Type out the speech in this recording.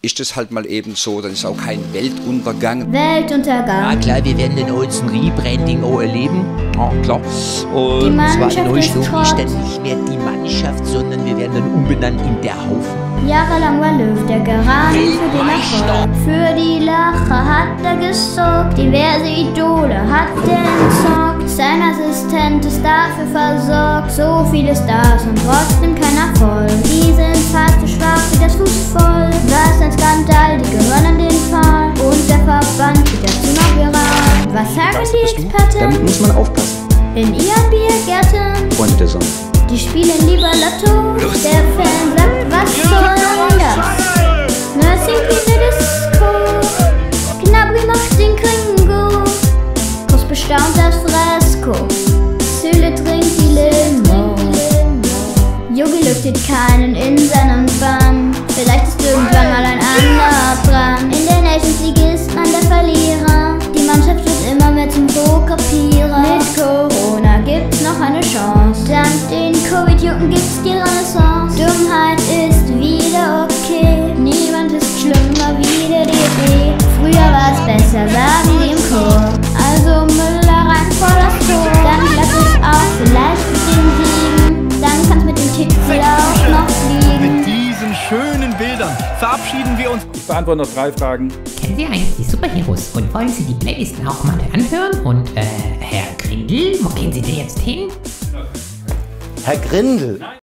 ist es halt mal eben so, dann ist auch kein Weltuntergang. Weltuntergang. Ja klar, wir werden den Olsen Rebranding auch erleben. Ja klar. Die Und zwar Mannschaft in euch ist wirklich Schrott. dann nicht mehr die Mannschaft, sondern wir werden dann umbenannt in der Haufen. Jahrelang war Löw der Garant für den Erfolg. Für die Lacher hat er gesorgt, diverse Idole hat er entzockt. Sein Assistent ist dafür versorgt, so viele Stars und trotzdem kein Erfolg. Die sind fast so schwach wie das Fuß voll. Was ein Skandal, die gehören an den Fall. Und der Verband geht dazu noch viral. Was sagen die Experten? Damit muss man aufpassen. In ihren Biergärten, Freunde der Sonne. die spielen lieber Lotto. Der Fan sagt, was soll das? Nursing in der Disco. Gnabry macht den Gringo. Groß bestaunt das Fresko. Süle trinkt die Limo. Jogi lüftet keinen in seinem Bann. Vielleicht ist irgendwann mal ein anderer dran. In der Nations League ist man der Verlierer. Die Mannschaft wird immer mehr zum Pro-Kopierer. Mit Corona gibt's noch eine Chance. Dank den Covid-Jucken gibt's die Renaissance. Dummheit ist wieder okay. Niemand ist schlimmer wie der DFB. Früher war's besser, sagen die im Chor. Also Müller rein vor das Tor. Dann klappt es auch vielleicht mit den Siegen. Dann kann's mit dem Titel auch noch fliegen. Mit diesen schönen Bildern verabschieden wir uns. Ich beantworte noch 3 Fragen. Kennen Sie eigentlich die Superheroes und wollen Sie die Playlisten auch mal anhören? Und Herr Grindel, wo gehen Sie denn jetzt hin? Herr Grindel,